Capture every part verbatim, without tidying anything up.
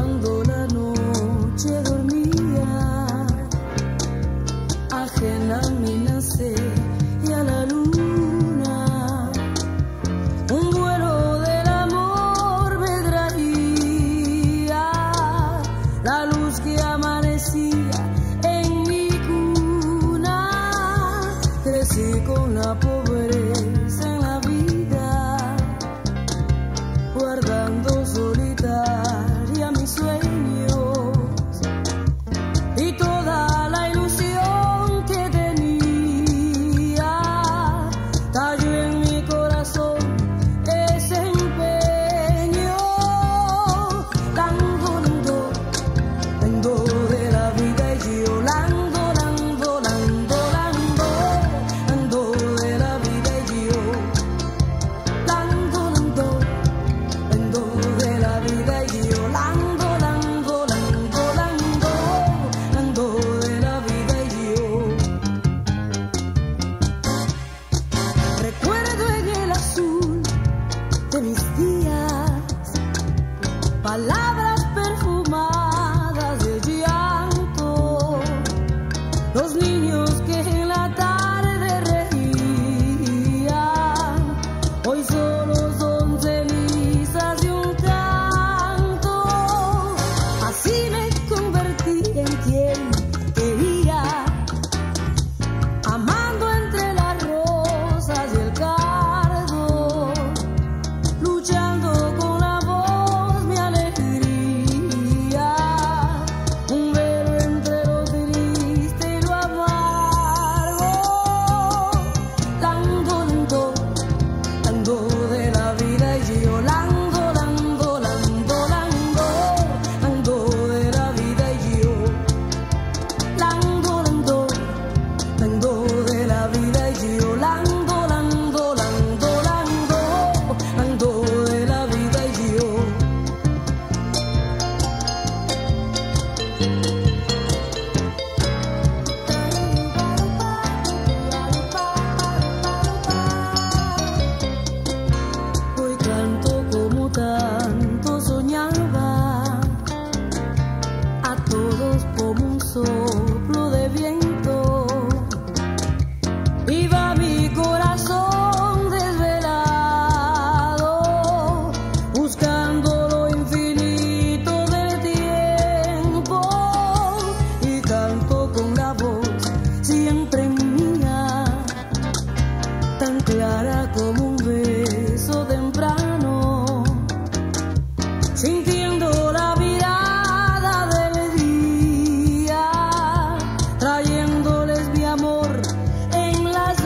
cuando la noche dormía, ajena a mi nacer y a la luna, un vuelo del amor me traía, la luz que amanecía en mi cuna. Crecí con la pobreza en la vida, guardando solitaria mis sueños, y toda la ilusión que tenía cayó en mi corazón ese empeño. Lando, lando, lando de la vida y yo lando, lando, lando, lando, lando de la vida y yo lando, lando, lando de la vida y yo lando, lando, lando, lando, lando de la vida y yo. Recuerdo en el azul de mis días palabras perfumadas de llanto, los niños que en la tarde reían, hoy solo son cenizas de un canto. Así me convertí en quien quería, amando entre las rosas y el cardo, luchando con la voz mi alegría, un velo entre lo triste y lo amargo. Lando, lando, lando de la vida y yo lando, lando, lando, lando, lando de la vida y yo lando, lando, lando de la vida y yo lando, lando, lando, lando, lando de la vida y yo. Hoy canto como tanto soñaba, a todos como un soplo de viento. Iba mi corazón desvelado, buscando lo infinito del tiempo, y canto con la voz siempre mía, tan clara como un beso temprano, sintiendo la mirada del día, trayéndoles mi amor en las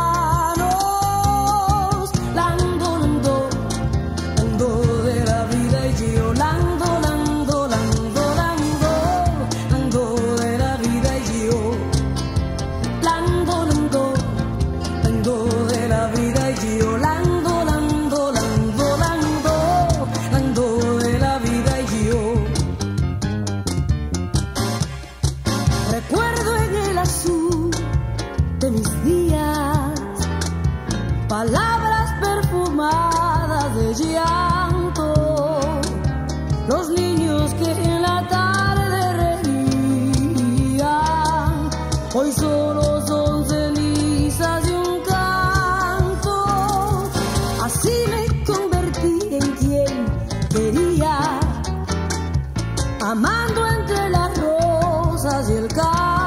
manos. Lando, lando, lando de la vida y yo lando, lando, lando, lando, lando de la vida y yo lando, lando, lando de la vida y yo lando, lando, lando, lando, lando de la vida y yo. Recuerdo en el azul de mis días palabras perfumadas de llanto, los niños que en la tarde reían, hoy solo son cenizas de un canto. Así me convertí en quien quería, amando entre las rosas y el canto.